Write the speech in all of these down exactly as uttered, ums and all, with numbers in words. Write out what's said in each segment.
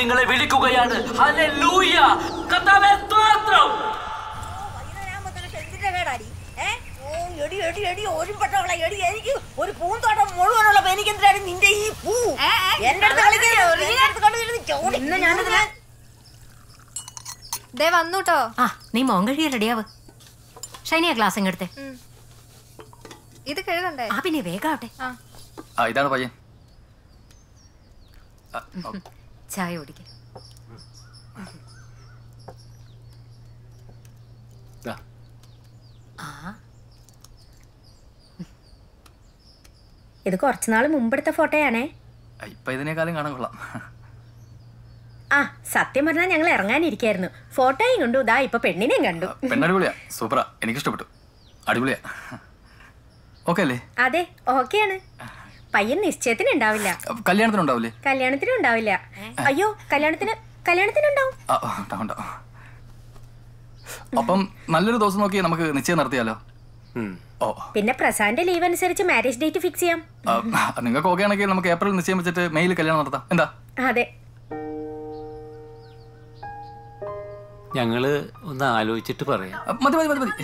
നിങ്ങളെ വിളിക്കുകയാണ്. ഹല്ലേലൂയ. കർത്താവേ സ്തോത്രം. ഒരു പൂന്തോട്ടം മുഴുവനുള്ള എനിക്കെന്തിനാണ് നിന്റെ ഈ പൂ? എന്റെ ദേ വന്നൂട്ടോ. ആ നീ മോൻ കഴിയ റെഡിയാവ്. ഷൈനിയ ഗ്ലാസ് ഇങ്ങെടുത്തെ. ഇത് കഴുകണ്ടേ? ആ പിന്നെ വേഗാവട്ടെ. ഇതാണ് പയ്യൻ. ചായ കുടിക്ക. ഇത് കുറച്ചുനാൾ മുമ്പെടുത്ത ഫോട്ടോയാണേ. ഇപ്പൊ ഇതിനേക്കാളും കാണാൻ കൊള്ളാം. ആ സത്യം പറഞ്ഞാൽ ഞങ്ങൾ ഇറങ്ങാനിരിക്കായിരുന്നു. ഫോട്ടോയും കണ്ടു, ഇതാ ഇപ്പൊ പെണ്ണിനെയും കണ്ടു. പെണ്ണടിപൊളിയാ, സൂപ്പറാ, എനിക്ക് ഇഷ്ടപ്പെട്ടു. അടിപൊളിയാ. ഓക്കെ അല്ലേ? അതെ ഓക്കെയാണ്. പയ്യൻ നിശ്ചയത്തിന് ഉണ്ടാവില്ല. കല്യാണത്തിന് ഉണ്ടാവില്ലേ? കല്യാണത്തിനും ഉണ്ടാവില്ല. അയ്യോ കല്യാണത്തിന് കല്യാണത്തിന് ഉണ്ടാവും. അപ്പം നല്ലൊരു ദിവസം നോക്കി നമുക്ക് നിശ്ചയം നടത്തിയാലോ? പിന്നെ പ്രസാദിന്റെ ലീവ് അനുസരിച്ച് മാരേജ് ഡേറ്റ് ഫിക്സ് ചെയ്യാം. നിങ്ങൾക്ക് ഓക്കെ ആണെങ്കിൽ നമുക്ക് ഏപ്രിൽ നിശ്ചയം വെച്ചിട്ട് മെയ്യിൽ കല്യാണം നടത്താം. എന്താ? അതെ. ഞങ്ങള് ഒന്ന് ആലോചിച്ചിട്ട് പറയാം. മതി മതി മതി മതി.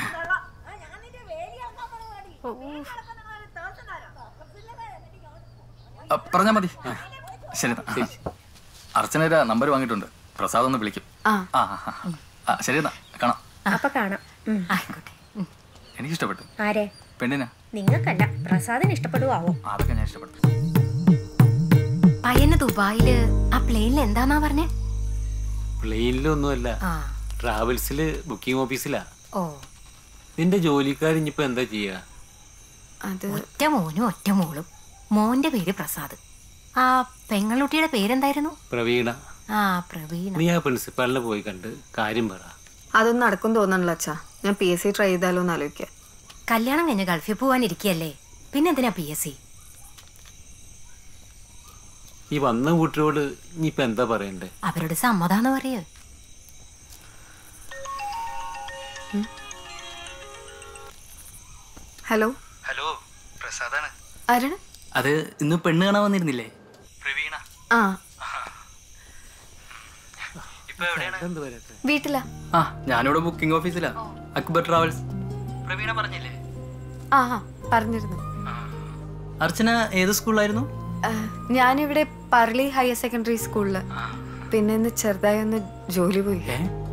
പറഞ്ഞാ മതി. ശരി. അർച്ചനയുടെ നമ്പർ വാങ്ങിയിട്ടുണ്ട്. പ്രസാദ് ഒന്ന് വിളിക്കും. ശരി എന്നാ കാണാം. അപ്പൊ കാണാം. എനിക്ക് ഇഷ്ടപ്പെട്ടു. ആരെ? പെണ്ണിനാ. നിങ്ങൾക്കല്ല, പ്രസാദിന് ഇഷ്ടപ്പെടുവാവോ? അതൊക്കെ ഞാൻ ഇഷ്ടപ്പെട്ടു. പയ്യന് ദുബായില് ആ പ്ലെയിനിൽ എന്താന്നാ പറഞ്ഞേ? പ്ലെയിനിലൊന്നുമല്ല, ട്രാവൽസില് ബുക്കിംഗ് ഓഫീസിലാ. ഓ നിന്റെ ജോലിക്കാരിഞ്ഞിപ്പോ എന്താ ചെയ്യാ? ഒറ്റ മോനും ഒറ്റ മോളും. മോന്റെ പേര് പ്രസാദ്. ആ പെങ്ങളുട്ടിയുടെ പേരെന്തായിരുന്നു? പ്രവീണ. ആ പ്രവീണ. നീ ആ പ്രിൻസിപ്പാളിനെ പോയി കണ്ട് കാര്യം പറ. അതൊന്നും നടക്കും തോന്നണല്ലോ അച്ഛാ. ഞാൻ പി എസ് സി ട്രൈ ചെയ്താലോ എന്ന് ആലോചിക്കാം. കല്യാണം കഴിഞ്ഞ് ഗൾഫിൽ പോവാനിരിക്കല്ലേ, പിന്നെന്തിനാ പി എസ് സി? ഈ വന്ന കൂട്ടരോട് നീ ഇപ്പൊ എന്താ പറയണ്ടേ? അവരുടെ സമ്മതാന്ന് പറയേ. ഹലോ ഹലോ, പ്രസാദാണ്. ആരാണ്? അത് ഇന്ന് പെണ്ണ് കാണാൻ വന്നിരുന്നില്ലേ, പ്രവീണ? ആ വീട്ടിലാ. ആ ഞാനിവിടെ ബുക്കിംഗ് ഓഫീസിലാ, അക്ബർ ട്രാവൽസ്. പ്രവീണ പറഞ്ഞില്ലേ? ആ പറഞ്ഞിരുന്നു. അർച്ചന ഏത് സ്കൂളിലായിരുന്നു? ഞാനിവിടെ പർലി ഹയർ സെക്കൻഡറി സ്കൂളില്. പിന്നെ ഇന്ന് ചെറുതായി ഒന്ന് ജോലി പോയി.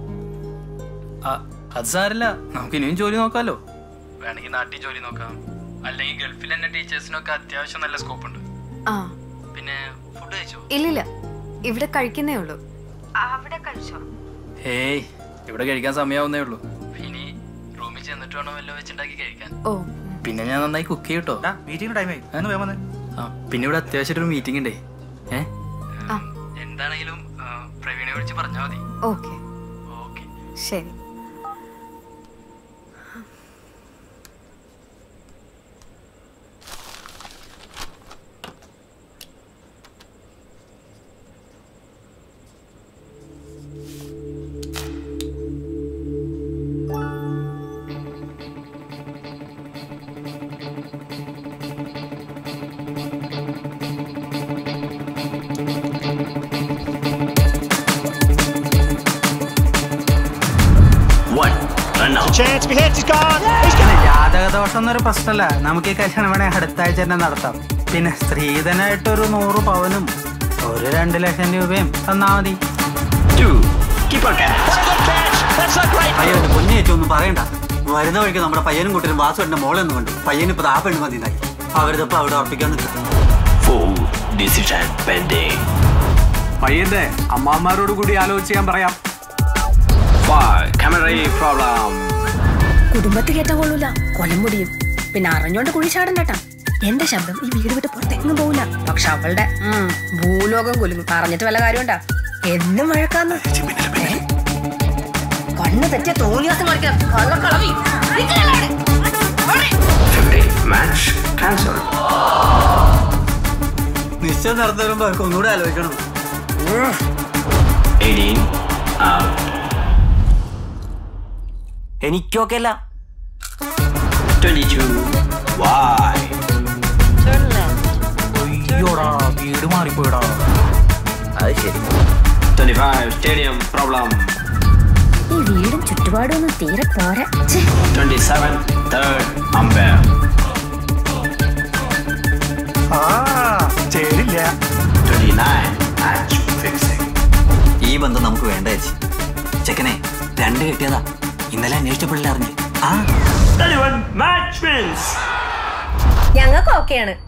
അത് സാരല്ല, നമുക്ക് ഇനിയും ജോലി നോക്കാലോ. വേണമെങ്കിൽ നാട്ടിൽ ജോലി നോക്കാം, അല്ലെങ്കിൽ ഗൾഫിൽ തന്നെ ടീച്ചേഴ്സിനൊക്കെ അത്യാവശ്യം നല്ല സ്കോപ്പ് ഉണ്ട്. ആ പിന്നെ ഫുഡ് കഴിച്ചോ? ഇല്ലില്ല, ഇവിടെ കഴിക്കുന്നേ ഉള്ളൂ. അവിടെ കഴിച്ചോ? ഹേയ്, ഇവിടെ കഴിക്കാൻ സമയാവുന്നേ ഉള്ളൂ. ഇനി റൂമിൽ ചെന്നിട്ട് വേണം വല്ലതും വെച്ചുണ്ടാക്കി കഴിക്കാൻ. ഓ പിന്നെ ഞാൻ നന്നായി കുക്ക് ചെയ്യട്ടോ. മീറ്റിംഗ് ടൈമായി. ആ പിന്നെ ഇവിടെ അത്യാവശ്യമായിട്ടൊരു മീറ്റിംഗ് ഉണ്ടേ. ഏ എന്താണെങ്കിലും പ്രവീണയെ വിളിച്ച് പറഞ്ഞാൽ മതി. ഓക്കെ ഓക്കെ ശരി. ജാതകദോഷം എന്നൊരു പ്രശ്നമല്ല, നമുക്ക് ഈ കല്യാണം വേണേ അടുത്ത ആഴ്ച തന്നെ നടത്താം. പിന്നെ സ്ത്രീധനായിട്ടൊരു നൂറ് പവനും ഒരു രണ്ട് ലക്ഷം രൂപയും തന്നാ മതി. അയ്യോ പൊന്നേറ്റൊന്നും പറയണ്ട. വരുന്ന വഴിക്ക് നമ്മുടെ പയ്യനും കുട്ടിയും വാസുവിന്റെ മോളെന്ന് കണ്ടു. പയ്യന് ഇപ്പൊ ആ പെണ്ണ് മതിനായി. അവരിതപ്പോ അവിടെ ഉറപ്പിക്കാൻ നിൽക്കും. പയ്യന്റെ അമ്മാമാരോട് കൂടി ആലോചിച്ച് ഞാൻ പറയാം. കുടുംബത്തിൽ കേട്ടാ കൊള്ളൂല, കൊല്ലം മുടിയും. പിന്നെ അറിഞ്ഞോണ്ട് കുഴി ചാടണ്ടട്ടാ. എന്റെ ശബ്ദം ഈ വീട് വിട്ട് പുറത്തേക്കൊന്നും പോവില്ല. പക്ഷെ അവളുടെ ഭൂലോകം കൊല്ലും. പറഞ്ഞിട്ട് വല്ല കാര്യമുണ്ടാ? എന്നും വഴക്കാന്ന്. കണ്ണ് തെറ്റിയ തോന്നിയാസം കളിക്കാം. കള്ളക്കളവി നിശ്ചയം നടന്നു വരുമ്പോ അവർക്ക് ഒന്നുകൂടെ ആലോചിക്കണം. എനിക്കൊക്കെ അല്ല. അയ്യോടാ വീട് മാറിപ്പോയിടാ. അത് ശരി. drive stadium problem. ഈ വീടും ചുറ്റുപാടും ഒന്നും തീരെ പോരാ. twenty-seven third umpire. ആ ചേരില്ല. twenty-nine match fixing. ഈ ബന്ധം നമുക്ക് വേണ്ട ചേച്ചി. ചെക്കനെ രണ്ട് കിട്ടിയതാ. ഇന്നലെ അന്വേഷിച്ചപ്പോഴല്ലേ അറിഞ്ഞു. ആ thirty-one match wins. ഞങ്ങൾക്ക് ഓക്കെയാണ്.